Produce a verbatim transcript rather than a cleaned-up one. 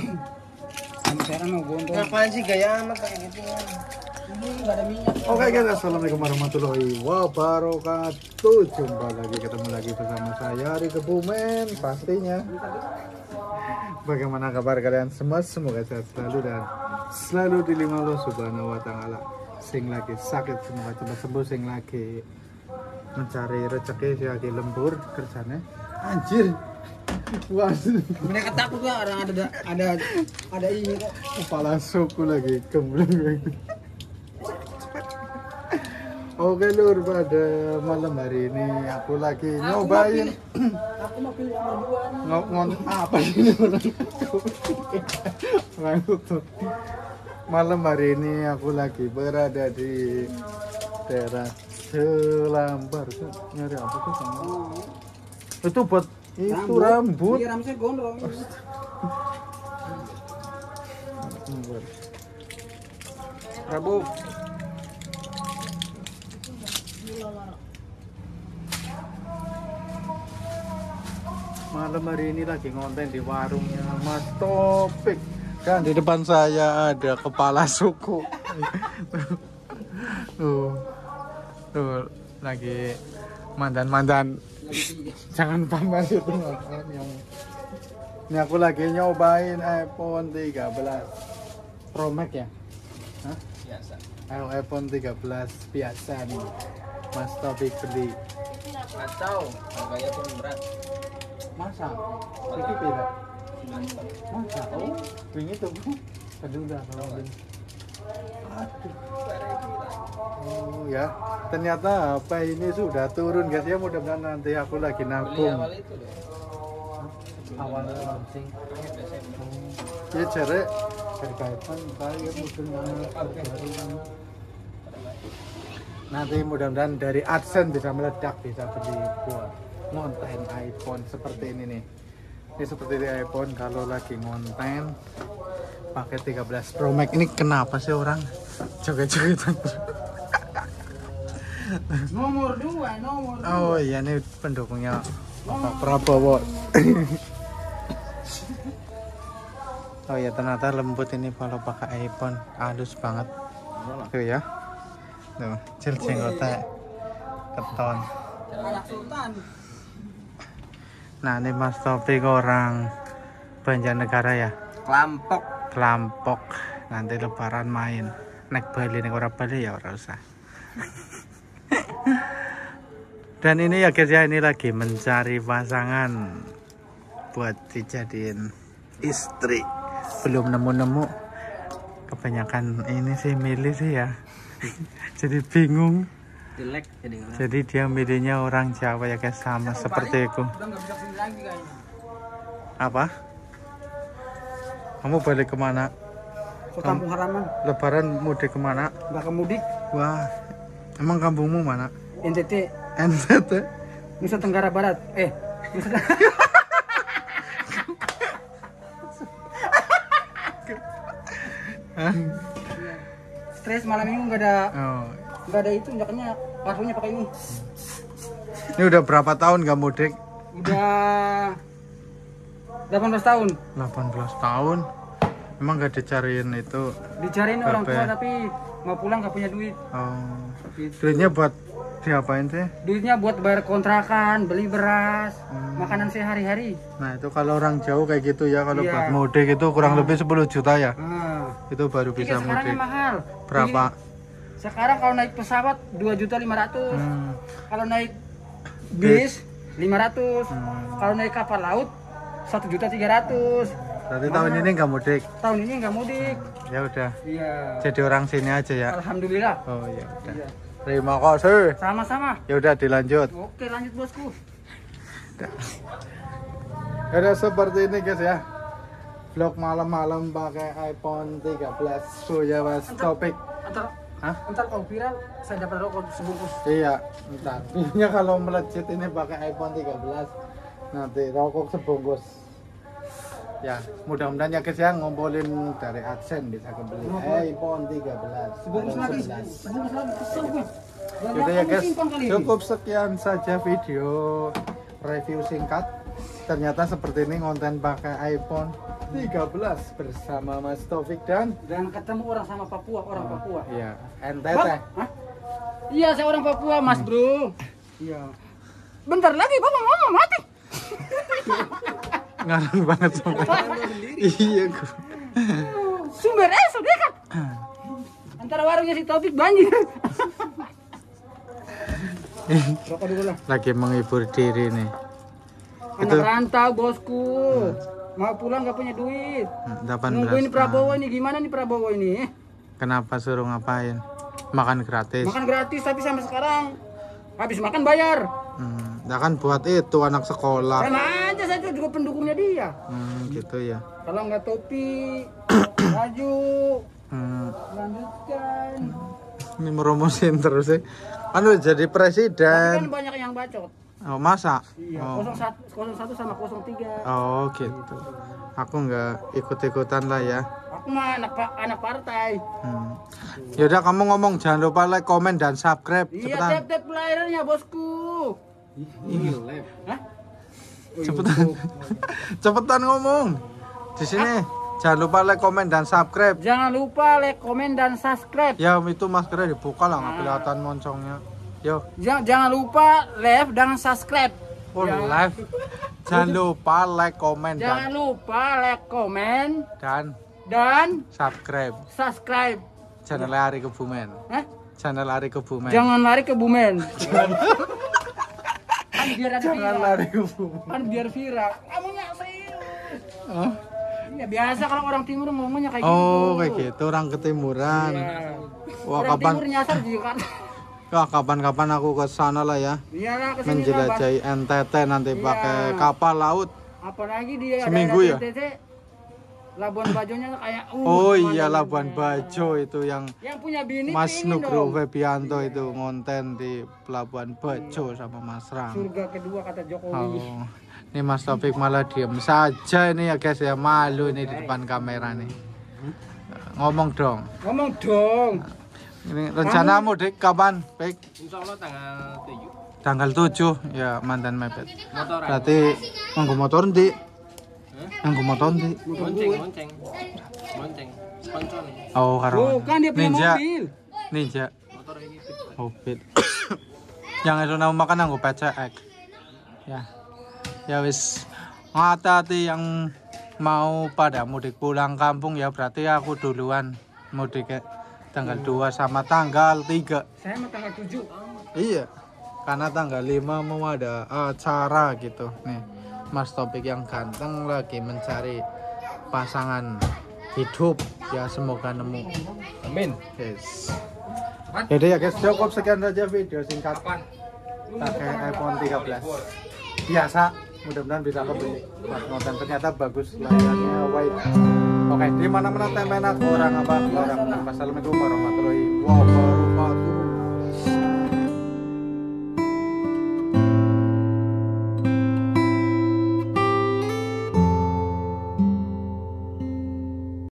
Sekarang mau gondrong. Ngapain sih gaya amat kayak gitu ya? Ini nggak ada minyak. Oke guys, assalamualaikum warahmatullahi wabarakatuh. Jumpa lagi, ketemu lagi bersama saya Ari Kebumen pastinya. Bagaimana kabar kalian semua? Semoga sehat selalu dan selalu dilindungi Allah Subhanahu wa taala. Sing lagi sakit semoga cepat sembuh, sing lagi mencari rezeki sing lagi lembur kerjanya. Anjir. Wah, Mereka takut lah orang ada ada ada ini kok. kepala suku lagi gembleng. Oke lur, pada malam hari ini aku lagi Aku nyobain Aku mau pilih nomor dua nih. ngomong apa ini orang tuh. Malam hari ini aku lagi berada di daerah Selambar. Nyari apa tuh sama? Itu buat itu rambut. Iya, rambutnya gondrong. Prabu. Malam hari ini lagi ngonten di warungnya Mas Topik. Dan di depan saya ada kepala suku. Tuh. Tuh lagi mandan-mandan. Jangan pamer itu ngapain yang. Ini aku lagi nyobain iPhone tiga belas Pro Max ya. Hah? Biasa. Ayo iPhone tiga belas biasa nih. Mas Topik beli. Atau harganya pun berat. Masa? Ini beda. Masa? Oh, ini tuh. Aduh udah kalau beli. Aduh. Oh ya, ternyata H P ini sudah turun guys ya. Mudah-mudahan nanti aku lagi Beli nabung. awal itu deh. Awal launching. Ya cere berkaitan saya mungkin nanti mudah-mudahan dari AdSense bisa meledak, bisa beli buat ngonten iPhone seperti ini nih. Ini seperti di iPhone kalau lagi ngonten pakai tiga belas Pro Max ini kenapa sih orang joget-jogetan? Nomor dua, nomor dua. Oh iya, ini pendukungnya Bapak Prabowo. Oh ya, ternyata lembut ini kalau pakai iPhone, halus banget. Tuh ya. Tuh, cil jenggotnya keton. Anak Sultan. Nah, ini Mas Topik orang Banjarnegara ya. Kelampok. Kelampok. Nanti lebaran main. Nek Bali nek ora Bali ya ora usah. Dan ini ya guys ya, ini lagi mencari pasangan buat dijadiin istri. Belum nemu-nemu. Kebanyakan ini sih milih sih ya. Jadi bingung. Jelek jadi orang. Jadi dia milihnya orang Jawa ya guys, sama seperti aku. Udah nggak bisa kesini lagi kayaknya. Apa? Kamu balik kemana? Ke kampung halaman. Lebaran mudik kemana? Nggak ke mudik. Wah, emang kampungmu mana? N T T. N T T? Nusa Tenggara Barat. Eh, Nusa Hah? Stres malam minggu nggak ada Oh. nggak ada itu jaketnya, parfumnya pakai ini. Ini udah berapa tahun gak mudik? Udah delapan belas tahun. delapan belas tahun. Emang gak dicariin itu? Dicariin orang tua Berapa ya? tapi mau pulang nggak punya duit. Oh. Gitu. Duitnya buat diapain sih? Duitnya buat bayar kontrakan, beli beras, Hmm. makanan sehari-hari. Nah itu kalau orang jauh kayak gitu ya, kalau Iya. buat mudik itu kurang lebih sepuluh juta ya. Nah, Itu baru bisa tiket sekarangnya mudik. mahal. Berapa? Jadi, sekarang kalau naik pesawat dua juta lima ratus. Hmm. Kalau naik bis lima ratus. Hmm. Kalau naik kapal laut satu juta tiga ratus. Berarti tahun ini nggak mudik? Tahun ini nggak mudik. Ya udah. Iya. Jadi orang sini aja ya. Alhamdulillah. Oh ya udah. Iya. Terima kasih. Sama-sama. Ya udah dilanjut. Oke, lanjut bosku. Ada seperti ini guys ya. Vlog malam-malam pakai iPhone tiga belas Pro ya Mas Topik. Antar Hah? Ntar kalau viral saya dapat rokok sebungkus. Iya, entar. Ini kalau melejit ini pakai iPhone tiga belas nanti rokok sebungkus. Ya, mudah-mudahan ya guys ya, ngumpulin dari AdSense bisa kebeli iPhone tiga belas. Sebungkus lagi. sebelas. Sebungkus lagi kesel gue. Yaudah ya guys, cukup sekian saja video review singkat. Ternyata seperti ini konten pakai iPhone. tiga belas bersama Mas Taufik dan Dan ketemu orang sama Papua, orang Papua. iya, Bang? N T T. Hah? Iya, saya orang Papua, Mas Bro. Iya. Bentar lagi Bapak ngomong mati. Ngarang banget sama. Iya, gua. Sumber es dekat. Antara warungnya si Taufik banjir. Rokok dulu lah. Lagi menghibur diri nih. Anak Itu. rantau bosku. Mau pulang nggak punya duit. delapan belas. Nungguin Prabowo ini gimana nih Prabowo ini? Kenapa suruh ngapain? Makan gratis. Makan gratis tapi sampai sekarang habis makan bayar. Hmm, nah kan buat itu anak sekolah. Sama aja saya juga pendukungnya dia. Hmm, gitu ya. Kalau nggak topi, baju, Hmm, lanjutkan. ini merumusin terus sih. Kan udah jadi Tapi kan presiden. banyak yang bacot. Oh, masa? Iya, Oh. nol satu, nol satu sama nol tiga. Oh, gitu. Aku nggak ikut-ikutan lah ya. Aku mah anak pa- anak partai. Hmm. Yaudah kamu ngomong jangan lupa like, komen dan subscribe. Iya, Cepetan. tap-tap layarnya bosku. Ini lab. Hah? Cepetan. Cepetan ngomong. Di sini jangan lupa like, komen dan subscribe. Jangan lupa like, komen dan subscribe. Ya itu maskernya dibuka lah nggak kelihatan moncongnya. Yo, Jangan, jangan lupa like dan subscribe. oh Jangan- live. Jangan lupa like, komen Jangan dan lupa like, komen dan dan subscribe. subscribe. Channel Ari Kebumen. Hah? Channel Ari Kebumen. Jangan lari ke Bumen. Kan biar ada Jangan viral. lari Kebumen. Kan biar viral. Kamu nggak serius. Oh, Ya biasa kalau orang timur ngomongnya kayak gitu. oh kayak gitu orang ketimuran. Iya. Wah Orang kapan? timur nyasar juga kan. Wah kapan-kapan aku ke sana lah ya. Iya lah kesini lah, Bang. Menjelajahi N T T nanti Iya. pakai kapal laut. Apalagi dia Seminggu ya? N T T, Labuan Bajonya kayak uh, Oh iya pemandangannya. Labuan Bajo itu yang Yang punya bini Mas pengen Nugroho dong. Febianto itu ngonten di Pelabuhan Bajo sama Mas Ram. Surga kedua kata Jokowi. Oh, ini Mas Taufik malah diem saja ini ya guys ya, malu ini di depan kamera nih. Ngomong dong. Ngomong dong. Ini rencana mudik kapan? Baik. Insya Allah tanggal tujuh. Tanggal tujuh ya mantan mepet. Motoran. Berarti nganggo motor ndi? Nganggo motor ndi? Monceng, monceng. Monceng. Koncone. Oh, karo. Bukan dia punya Ninja. mobil. Ninja. Motor ini. Mobil. Yang itu nama makan nganggo P C X. Ya. Ya wis. Hati-hati yang mau pada mudik pulang kampung ya, berarti aku duluan mudik ya. Tanggal dua sama tanggal tiga. Saya mau tanggal tujuh. Iya. Karena tanggal lima mau ada acara gitu. Nih, Mas Taufik yang ganteng lagi mencari pasangan hidup. Ya semoga nemu. Amin. Yes. Jadi ya guys, cukup sekian saja video singkat pakai iPhone tiga belas. Biasa, mudah-mudahan bisa kebeli. Pas nonton ternyata bagus layarnya wide. Oke, di mana-mana temen aku orang apa orang. Wassalamualaikum warahmatullahi wabarakatuh.